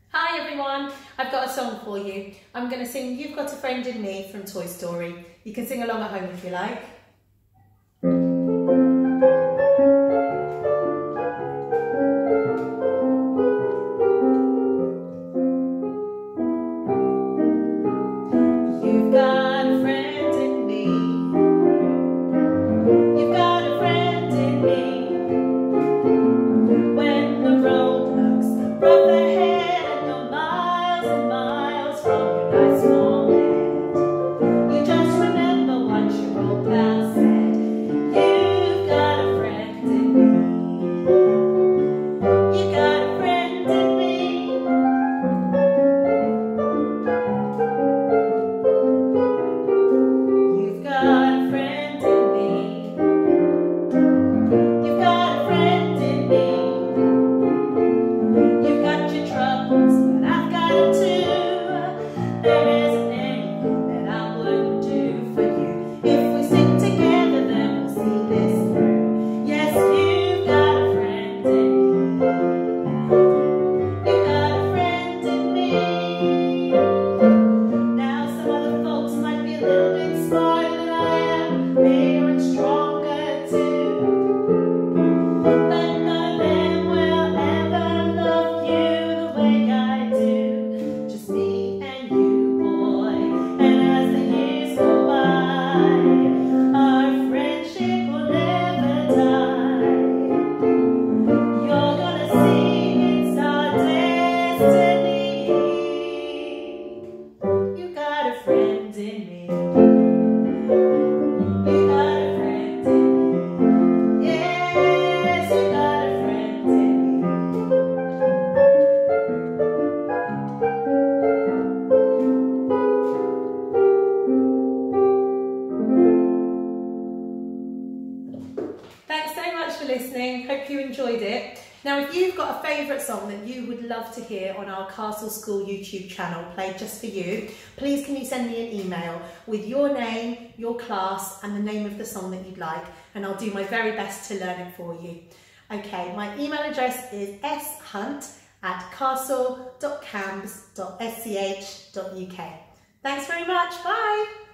Hi everyone, I've got a song for you. I'm going to sing You've Got a Friend in Me from Toy Story. You can sing along at home if you like. You've got a friend in me. You've got a friend in me. When the road looks rough ahead and you're miles and miles from your nice warm bed, you just remember what your old pal said. You've got a friend in me. You've got a friend in me. You've got a friend in me. You've got a friend in me. You've got your troubles, but I've got them too. There isn't anything that I wouldn't do for you. If we stick together, then we'll see this through. Yes, you've got a friend in me. You've got a friend in me. Now some other folks might be a little bit smarter than I am, bigger and stronger too. But none of them will ever love you the way I do. Just me and you, boy. And as the years go by, our friendship will never die. You're gonna see it's our destiny. You got a friend in me. You got a friend in me. Yes, you got a friend in me. Thanks so much for listening. Hope you enjoyed it. Now, if you've got a favourite song that you would love to hear on our Castle School YouTube channel played just for you, please can you send me an email with your name, your class and the name of the song that you'd like, and I'll do my very best to learn it for you. Okay, my email address is shunt@castle.cambs.sch.uk. Thanks very much. Bye.